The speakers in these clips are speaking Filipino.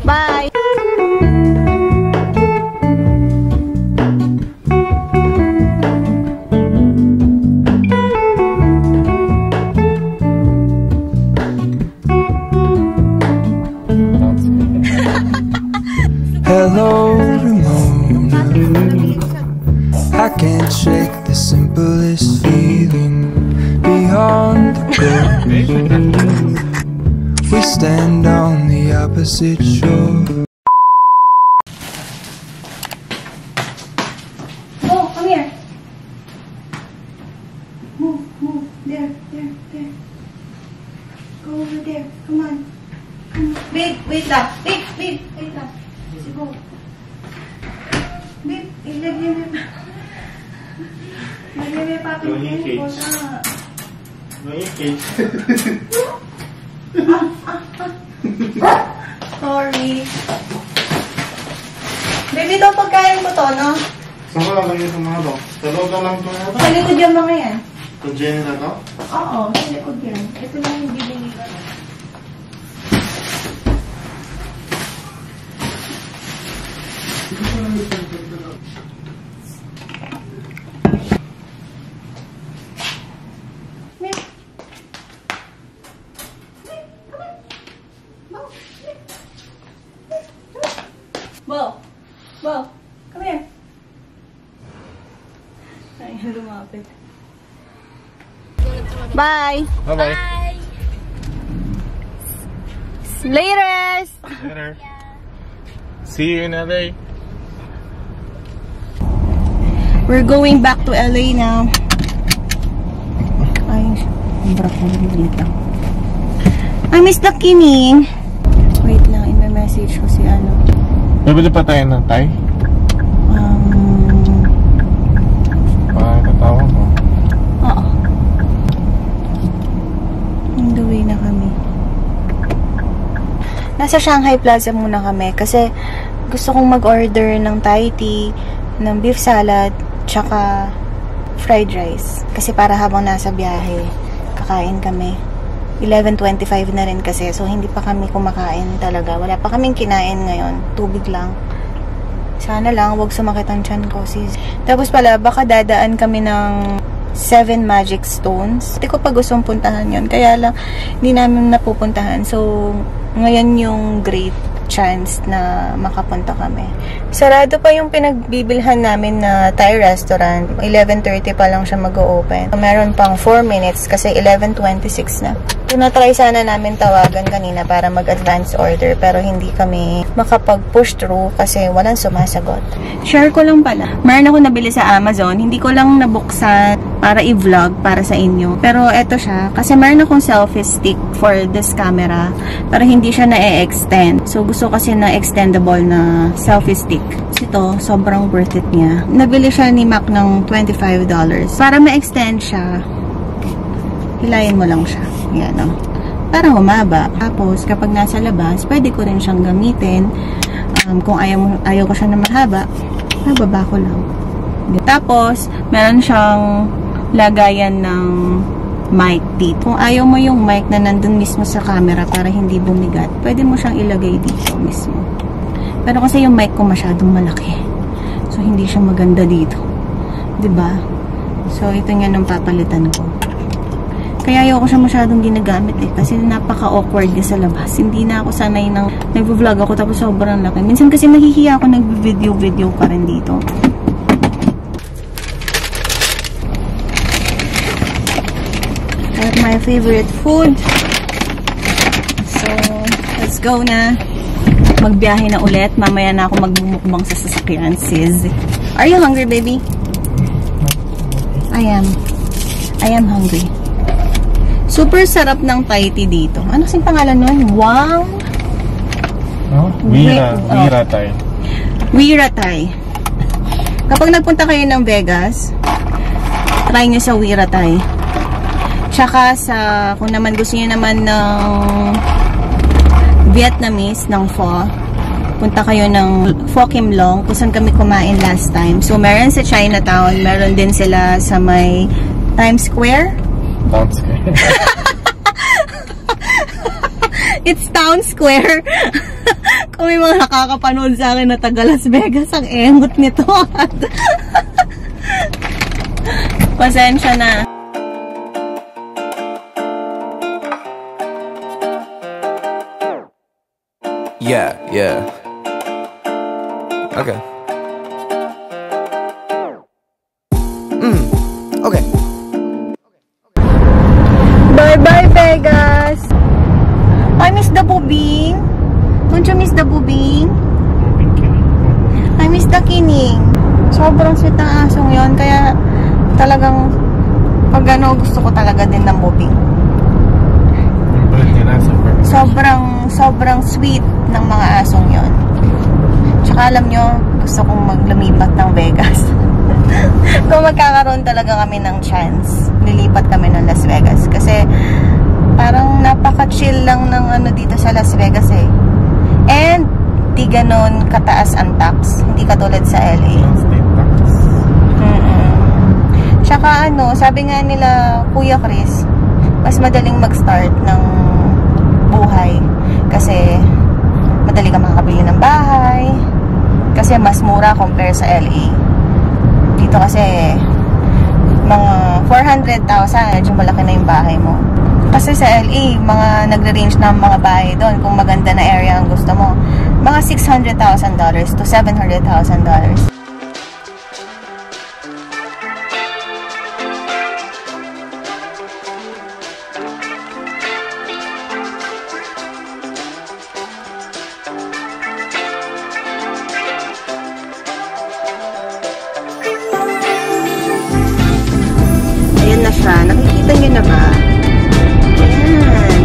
Bye! Hello, Ramona. I can't shake the simplest feeling beyond the goal. We stand on the opposite shore. Oh, come here. Move, move. There, there, there. Go over there. Come on. Come on. Wait lang. Wait lang. Go. Babe, ilagay mo. Ilagay mo yung papi mo. No yung cage. Sorry. Baby, ito pagkain ko to, no? Saan ko lang lagay sa mga to? Sa loob na lang ito na ito? Sa likod yung mga yan. Sa Jenny na to? Oo, sa likod yan. Ito lang yung bibili ko. Bo, come here. Ay, lumapit. Bye. Bye-bye. Later. Later. See you in LA. We're going back to LA now. Ay, sobra ko dito. I miss the kining. Wait lang, i-message ko si ano. Bibili pa tayo ng Thai? Tatawa mo. Oo. On the way na kami. Nasa Shanghai Plaza muna kami kasi gusto kong mag-order ng Thai tea, ng beef salad, tsaka fried rice. Kasi para habang nasa biyahe, kakain kami. 11:25 na rin kasi, so hindi pa kami kumakain talaga. Wala pa kaming kinain ngayon. Tubig lang. Sana lang, wag sumakit ang tiyan ko, sis. Tapos pala, baka dadaan kami ng 7 magic stones. Hindi ko pa gustong puntahan yon, kaya lang, hindi namin napupuntahan. So, ngayon yung great chance na makapunta kami. Sarado pa yung pinagbibilhan namin na Thai restaurant. 11:30 pa lang siya mag-o-open. Meron pang 4 minutes kasi 11:26 na. Na-try sana namin tawagan kanina para mag-advance order pero hindi kami makapag-push through kasi walang sumasagot. Share ko lang pala. Meron ako nabili sa Amazon. Hindi ko lang nabuksan para i-vlog para sa inyo. Pero eto siya. Kasi meron akong selfie stick for this camera pero hindi siya na-extend. So gusto kasi na extendable na selfie stick. Ito, sobrang worth it niya. Nabili siya ni Mac ng $25. Para ma-extend siya, hilayin mo lang siya. Yan, no? Para humaba. Tapos, kapag nasa labas, pwede ko rin siyang gamitin. Kung ayaw ko siya na mahaba, nababa ko lang. Tapos, meron siyang lagayan ng mic dito. Kung ayaw mo yung mic na nandun mismo sa camera para hindi bumigat, pwede mo siyang ilagay dito mismo. Pero kasi yung mic ko masyadong malaki. So, hindi siya maganda dito. Diba? So, ito nga nung papalitan ko. Kaya ayoko siya masyadong ginagamit eh. Kasi napaka-awkward niya sa labas. Hindi na ako sanay ng nag-vlog ako tapos sobrang laki. Minsan kasi nahihiya ako nag-video pa rin dito. At my favorite food. So, let's go na. Magbiyahe na ulit. Mamaya na ako magbumukbang sa sasakyan, sis. Are you hungry, baby? I am hungry. Super sarap ng Thai tea dito. Ano kasing pangalan nun? Wang? No? Wira Thai. Wira Thai. Kapag nagpunta kayo ng Vegas, try nyo sa Wira Thai. Tsaka sa, kung naman gusto nyo naman ng Vietnamese, ng pho, punta kayo ng Pho Kim Long, kung saan kami kumain last time. So, meron sa Chinatown, meron din sila sa may Times Square. Town Square. It's Town Square. Kung may nakakapanood sa akin na taga Las Vegas. Ang engot nito. Pasensya na. Yeah, yeah. Okay. Okay. Bye-bye, Vegas! I miss the bubing. Don't you miss the bubing? I miss the kining. Sobrang sweet ng asong yon, kaya talagang pag ano, gusto ko talaga din ng bubing. Sobrang sweet ng mga asong yon. Tsaka alam nyo, gusto kong maglumipat ng Vegas. Kung magkakaroon talaga kami ng chance, lilipat kami ng Las Vegas. Kasi parang napaka-chill lang ng ano dito sa Las Vegas eh. And di ganon kataas ang tax. Hindi katulad sa LA. Tsaka ano, sabi nga nila Kuya Chris, mas madaling mag-start ng buhay. Kasi madali ka makakabili ng bahay. Kasi mas mura compare sa LA. Dito kasi mga 400,000, medyo malaki na yung bahay mo. Kasi sa LA, mga nagre-range na mga bahay doon, kung maganda na area ang gusto mo, mga $600,000 to $700,000. Ayan na siya. Nakikita niyo na ba? Ayan.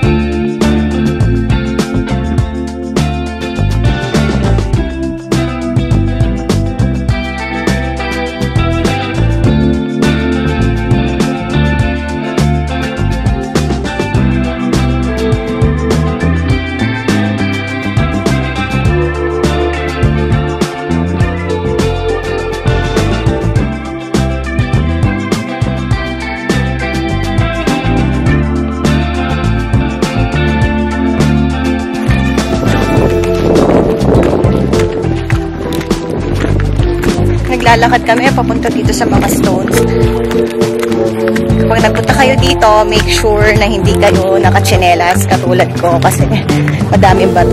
Naglalakad kami papunta dito sa mga stones. Kapag nagpunta kayo dito, make sure na hindi kayo nakatsinelas katulad ko kasi madaming bato.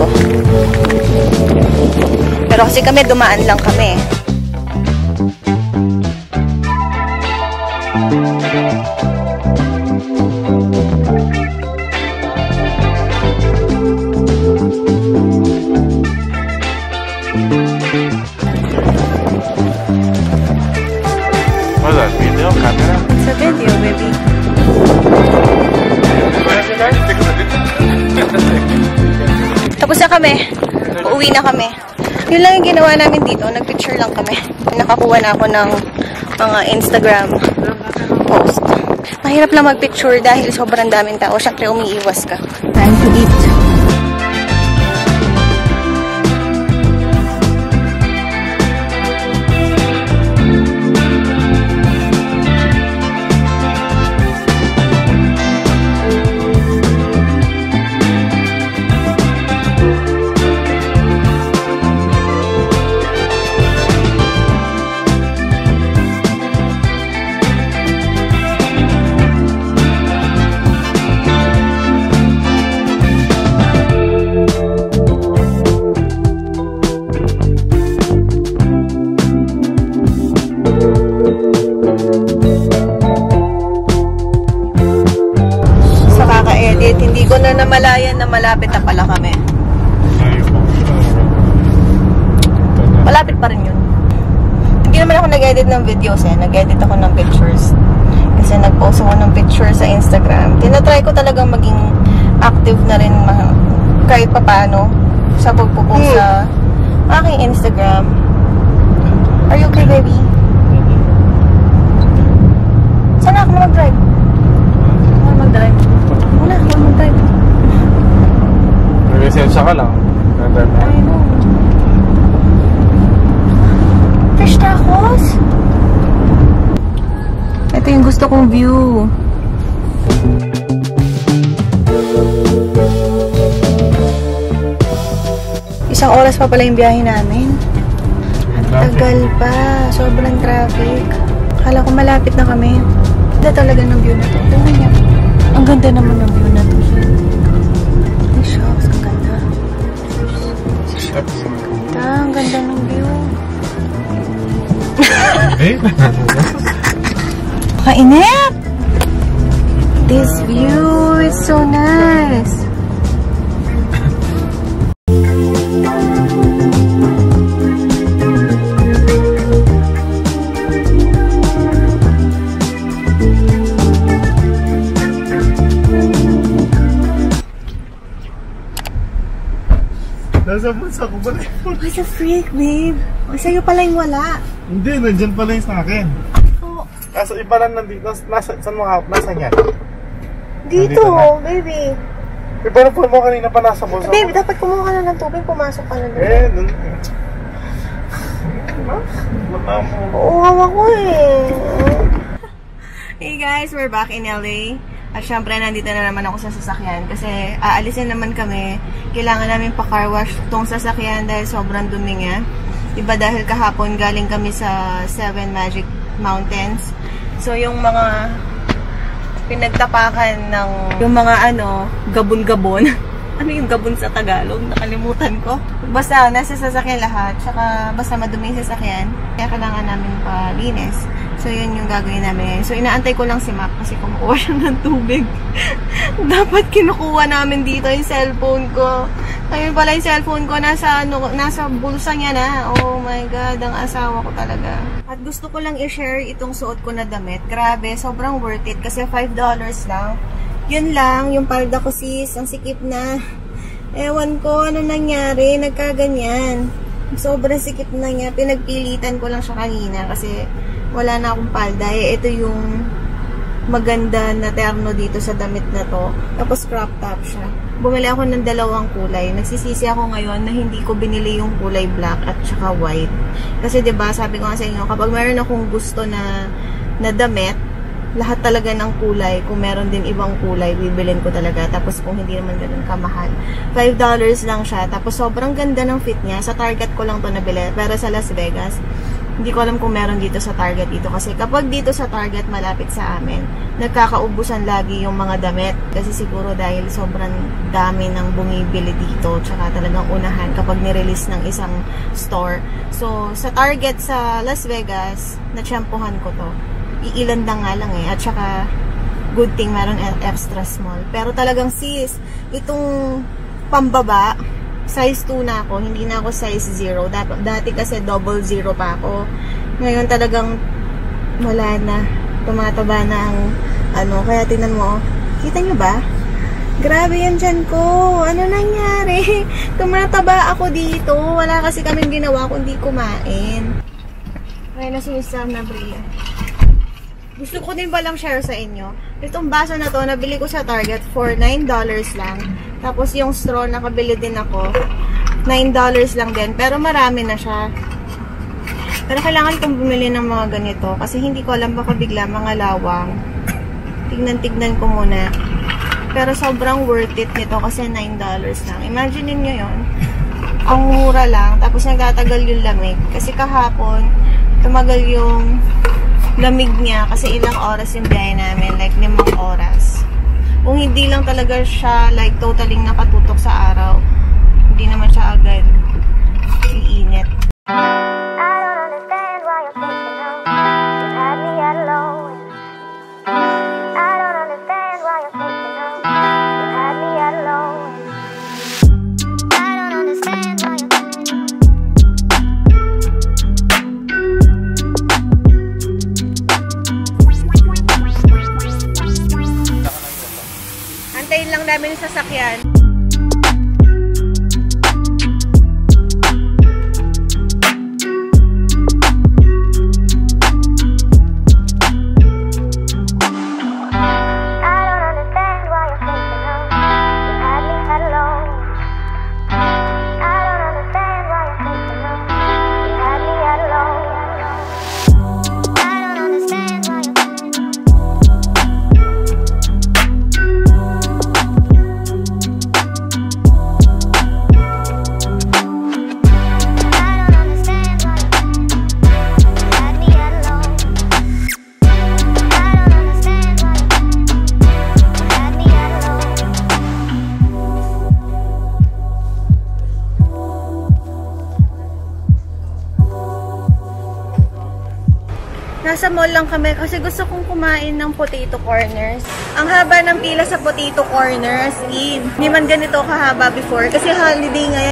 Pero kasi kami dumaan lang kami. Video, camera? Sa video, baby. Tapos na kami. Uuwi na kami. Yun lang yung ginawa namin dito. Nagpicture lang kami. Nakakuha na ako ng mga Instagram post. Mahirap lang magpicture dahil sobrang daming tao. Siyempre, umiiwas ka. Time to eat. Hindi ko na namalayan na malapit na pala kami. Malapit pa rin yun. Hindi naman ako nag-edit ng videos eh. Nag-edit ako ng pictures. Kasi nag-post ako ng picture sa Instagram. Tinatry ko talagang maging active na rin kahit papaano sa pagpo-post sa aking Instagram. Are you okay, baby? Sana ako na mag-drive. Ako na mag-drive. Wala, ako na mag-drive. Nag-resensya ka lang. I know. Fish tacos? Ito yung gusto kong view. Isang oras pa pala yung biyahe namin. Ang tagal pa. Sobrang traffic. Akala ko malapit na kami. Ganda talaga ng view na to. Tingnan niya. Ang ganda naman ng view na to. Ay, shucks. Ang ganda. Ang ganda ng view. Kainip! This view is so nice. Nasa bulsa ko ba na yun? What a freak, babe. O, sa'yo pala yung wala. Hindi, nandyan pala yung sa akin. Oh. Nasa iba lang nandito. Saan mo ka? Nasaan yan? Dito, baby. Iba na po mo kanina pa nasa bulsa Babe, ko. dapat kumuha ka na ng tubig. Pumasok ka na doon. Dun. Mata mo. Oo, hawak ko eh. Hey guys, we're back in LA. At syempre, nandito na naman ako sa sasakyan kasi aalisin naman kami. Kailangan namin pa-car wash tong sasakyan dahil sobrang dumi nga. Diba dahil kahapon galing kami sa 7 Magic Mountains. So, yung mga pinagtapakan ng yung mga gabon-gabon. Ano yung gabon sa Tagalog? Nakalimutan ko. Basta, nasa sasakyan lahat. Tsaka, basta madumi yung sasakyan. Kaya kailangan namin palinis. So, yun yung gagawin namin. So, inaantay ko lang si Mac kasi kumukuha siya ng tubig. Dapat kinukuha namin dito yung cellphone ko. Ayun pala yung cellphone ko. Nasa bulsa niya na. Oh my God, ang asawa ko talaga. At gusto ko lang i-share itong suot ko na damit. Grabe, sobrang worth it kasi $5 lang. Yun lang, yung palda ko sis, ang sikip na. Ewan ko, ano nangyari, nagkaganyan. Sobrang sikip na niya, pinagpilitan ko lang siya kanina kasi wala na akong palda. Ito yung maganda na terno dito sa damit na to. Tapos crop top siya. Bumili ako ng dalawang kulay. Nagsisisi ako ngayon na hindi ko binili yung kulay black at saka white. Kasi 'di ba, sabi ko nga sa inyo, kapag meron akong gusto na damit, lahat talaga ng kulay, kung meron din ibang kulay, bibilin ko talaga. Tapos kung hindi naman ganun kamahal, $5 lang siya. Tapos sobrang ganda ng fit niya. Sa Target ko lang to nabili. Pero sa Las Vegas, hindi ko alam kung meron dito sa Target dito. Kasi kapag dito sa Target malapit sa amin, nagkakaubusan lagi yung mga damit. Kasi siguro dahil sobrang dami ng bumibili dito. Tsaka talagang unahan kapag nirelease ng isang store. So, sa Target sa Las Vegas, natsyempohan ko to. Iilan na nga lang eh. At saka, good thing meron extra small. Pero talagang sis, itong pambaba, size 2 na ako. Hindi na ako size 0. Dati kasi double 0 pa ako. Ngayon talagang wala na. Tumataba na ang Kaya tingnan mo. Kita nyo ba? Grabe yan dyan ko. Ano nangyari? Tumataba ako dito. Wala kasi kaming ginawa kundi kumain. Kaya na si Cathy Nebria. Gusto ko din palang share sa inyo. Itong baso na to, nabili ko sa Target for $9 lang. Tapos yung straw, nakabili din ako. $9 lang din. Pero marami na siya. Pero kailangan kong bumili ng mga ganito. Kasi hindi ko alam baka bigla mga lawang. Tignan-tignan ko muna. Pero sobrang worth it nito kasi $9 lang. Imagine niyo yon. Ang mura lang. Tapos nagtatagal yung lamig. Kasi kahapon, tumagal yung lamig niya kasi ilang oras yung biyahe namin, like 5 oras. Kung hindi lang talaga siya like totally nakatutok sa araw, hindi naman siya agad iinit. I don't understand why you're thinking of you had me at alone. I don't understand why you're thinking of you had me at alone. I don't understand why you're antayin lang namin yung sasakyan. Nasa mall lang kami kasi gusto kong kumain ng potato corners. Ang haba ng pila sa potato corners, hindi man ganito kahaba before kasi holiday ngayon.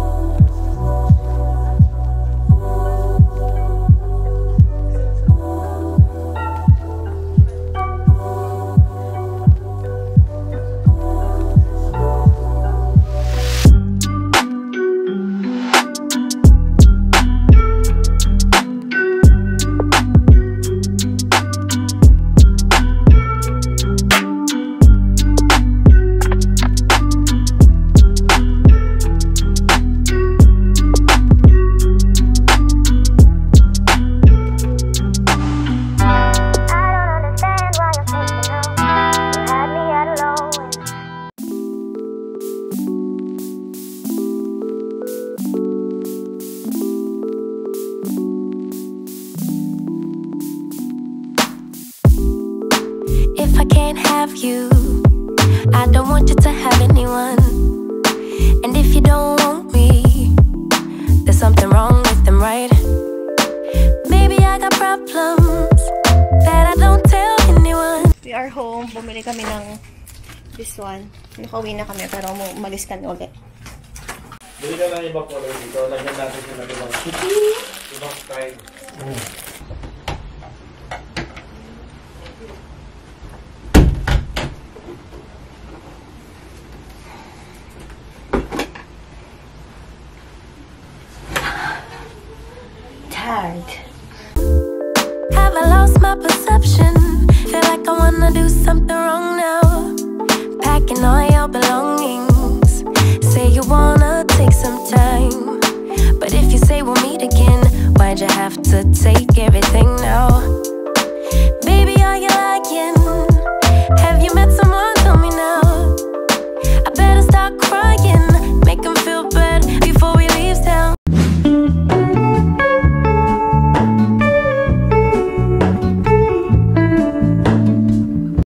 If I can't have you, I don't want you to have anyone. And if you don't want me, there's something wrong with them, right? Maybe I got problems that I don't tell anyone. We are home. Bumili kami ng this one. Nakauwi na kami pero umalis ka na ulit. Bili ka ng ibang color dito. Lagyan natin yung ibang style. Tired. Have I lost my perception? Feel like I wanna do something wrong now. Packing all your belongings. Say you wanna take some time, but if you say we'll meet again, why'd you have to take everything now? Baby, are you lying? Have you met someone? Tell me now.